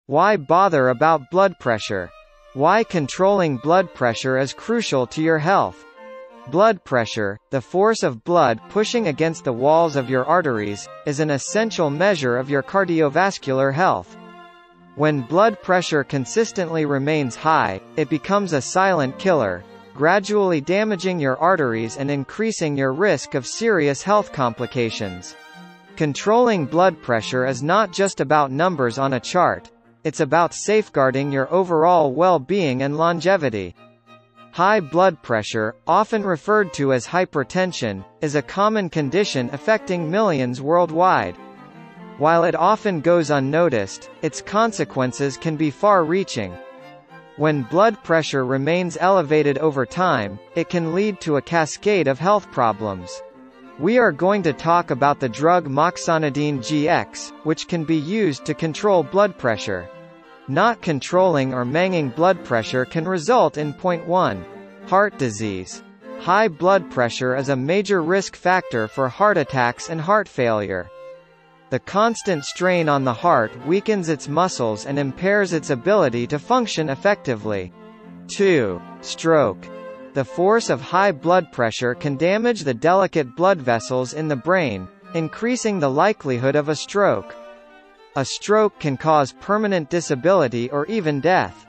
Why bother about blood pressure? Why controlling blood pressure is crucial to your health. Blood pressure, the force of blood pushing against the walls of your arteries, is an essential measure of your cardiovascular health. When blood pressure consistently remains high, it becomes a silent killer, gradually damaging your arteries and increasing your risk of serious health complications. Controlling blood pressure is not just about numbers on a chart, it's about safeguarding your overall well-being and longevity. High blood pressure, often referred to as hypertension, is a common condition affecting millions worldwide. While it often goes unnoticed, its consequences can be far-reaching. When blood pressure remains elevated over time, it can lead to a cascade of health problems. We are going to talk about the drug MOXONIDINE GX, which can be used to control blood pressure. Not controlling or managing blood pressure can result in 1. Heart disease. High blood pressure is a major risk factor for heart attacks and heart failure. The constant strain on the heart weakens its muscles and impairs its ability to function effectively. 2. Stroke. The force of high blood pressure can damage the delicate blood vessels in the brain, increasing the likelihood of a stroke. A stroke can cause permanent disability or even death.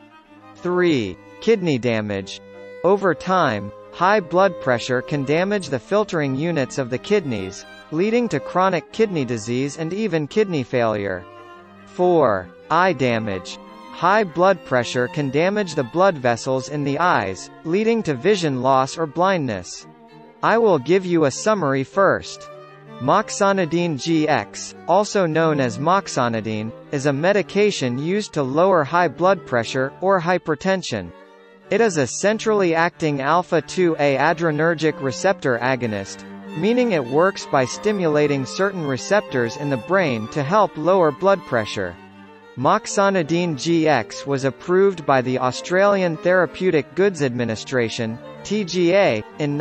3. Kidney damage. Over time, high blood pressure can damage the filtering units of the kidneys, leading to chronic kidney disease and even kidney failure. 4. Eye damage. High blood pressure can damage the blood vessels in the eyes, leading to vision loss or blindness. I will give you a summary first. MOXONIDINE GX, also known as MOXONIDINE, is a medication used to lower high blood pressure, or hypertension. It is a centrally acting alpha-2A adrenergic receptor agonist, meaning it works by stimulating certain receptors in the brain to help lower blood pressure. MOXONIDINE GX was approved by the Australian Therapeutic Goods Administration, TGA, in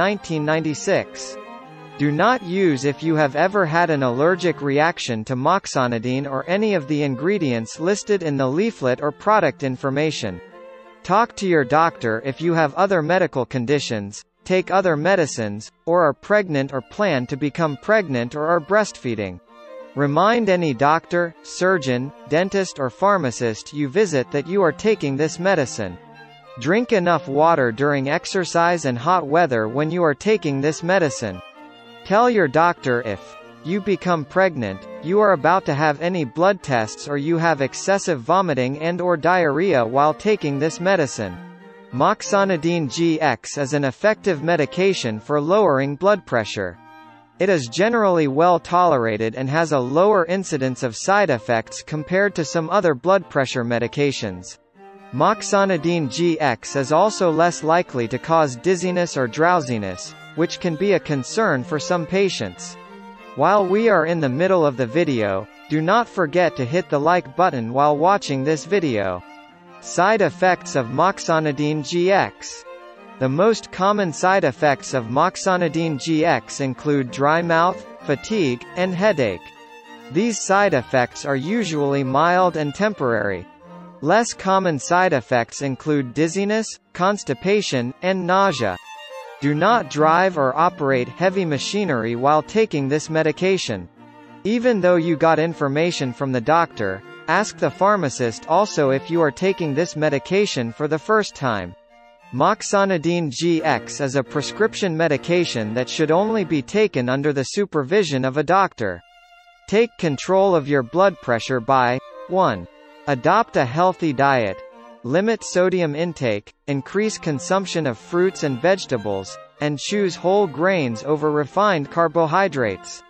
1996. Do not use if you have ever had an allergic reaction to MOXONIDINE or any of the ingredients listed in the leaflet or product information. Talk to your doctor if you have other medical conditions, take other medicines, or are pregnant or plan to become pregnant or are breastfeeding. Remind any doctor, surgeon, dentist or pharmacist you visit that you are taking this medicine. Drink enough water during exercise and hot weather when you are taking this medicine. Tell your doctor if you become pregnant, you are about to have any blood tests or you have excessive vomiting and/or diarrhea while taking this medicine. MOXONIDINE GX is an effective medication for lowering blood pressure. It is generally well tolerated and has a lower incidence of side effects compared to some other blood pressure medications. MOXONIDINE GX is also less likely to cause dizziness or drowsiness, which can be a concern for some patients. While we are in the middle of the video, do not forget to hit the like button while watching this video. Side effects of MOXONIDINE GX. The most common side effects of MOXONIDINE GX include dry mouth, fatigue, and headache. These side effects are usually mild and temporary. Less common side effects include dizziness, constipation, and nausea. Do not drive or operate heavy machinery while taking this medication. Even though you got information from the doctor, ask the pharmacist also if you are taking this medication for the first time. MOXONIDINE GX is a prescription medication that should only be taken under the supervision of a doctor. Take control of your blood pressure by 1. Adopt a healthy diet. Limit sodium intake, increase consumption of fruits and vegetables, and choose whole grains over refined carbohydrates.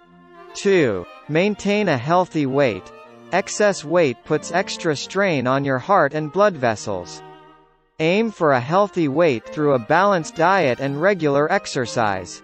2. Maintain a healthy weight. Excess weight puts extra strain on your heart and blood vessels. Aim for a healthy weight through a balanced diet and regular exercise.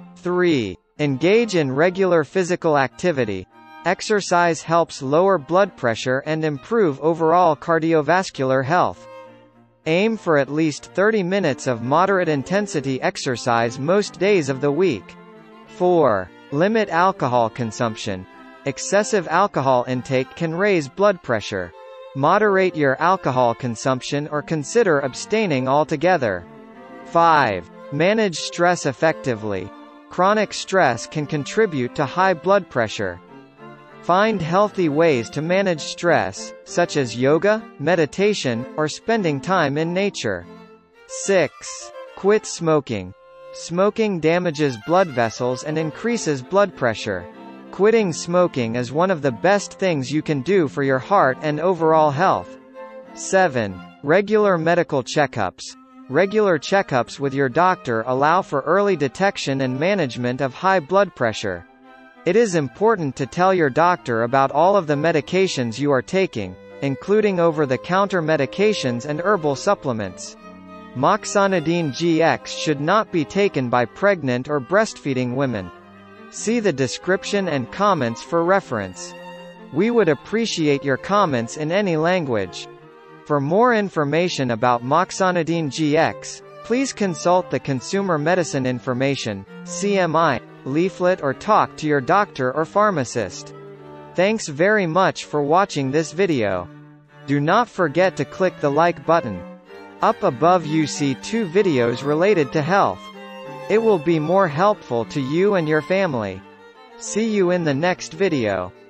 3. Engage in regular physical activity. Exercise helps lower blood pressure and improve overall cardiovascular health. Aim for at least 30 minutes of moderate intensity exercise most days of the week. 4. Limit alcohol consumption. Excessive alcohol intake can raise blood pressure. Moderate your alcohol consumption or consider abstaining altogether. 5. Manage stress effectively. Chronic stress can contribute to high blood pressure. Find healthy ways to manage stress, such as yoga, meditation, or spending time in nature. 6. Quit smoking. Smoking damages blood vessels and increases blood pressure. Quitting smoking is one of the best things you can do for your heart and overall health. 7. Regular medical checkups. Regular checkups with your doctor allow for early detection and management of high blood pressure. It is important to tell your doctor about all of the medications you are taking, including over-the-counter medications and herbal supplements. MOXONIDINE GX should not be taken by pregnant or breastfeeding women. See the description and comments for reference. We would appreciate your comments in any language. For more information about MOXONIDINE GX, please consult the Consumer Medicine Information (CMI) leaflet or talk to your doctor or pharmacist. Thanks very much for watching this video. Do not forget to click the like button. Up above you see 2 videos related to health. It will be more helpful to you and your family. See you in the next video.